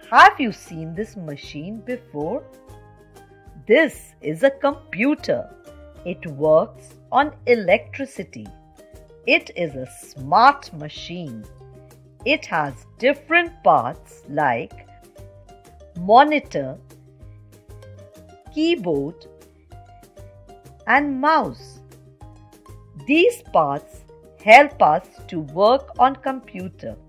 Have you seen this machine before? This is a computer. It works on electricity. It is a smart machine. It has different parts like monitor, keyboard, and mouse. These parts help us to work on computer.